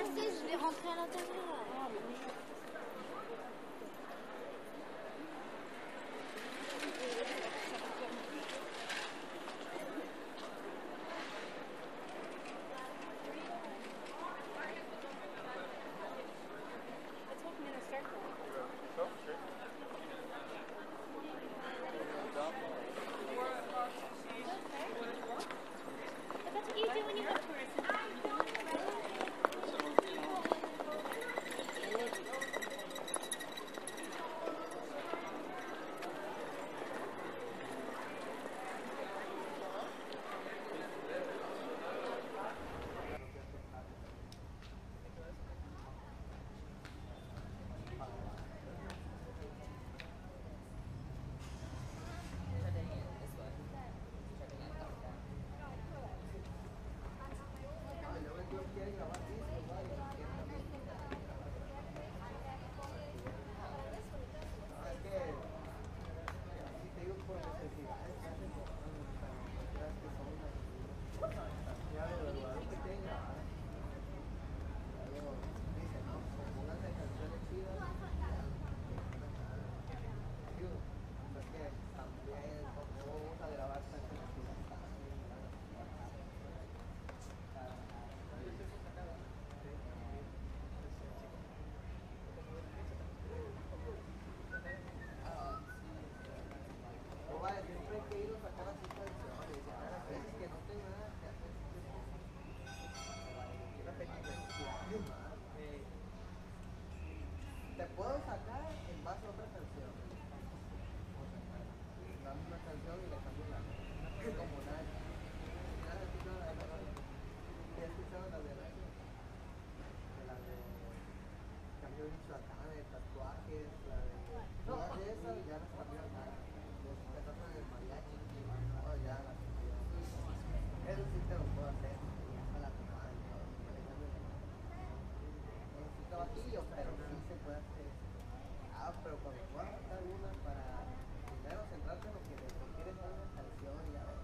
sais, je vais rentrer à l'intérieur. What do you do when you have tourists? Te puedo sacar en base a otra canción. Dame una canción y le cambio la letra. Como nada. ¿Has escuchado la de la radio? ¿Te has escuchado la de la radio? De la de cambio de Michoacán, de tatuajes, la de. Todas esas ya las cambió acá. Te tocan el mariachi. No, ya las cambió. Eso sí te lo puedo hacer. A la tomada y todo. Necesito vacío, pero sí se puede hacer. Ah, pero cuando puedas sacar una para primero centrarte en lo que le quieres dar una canción y ya ves.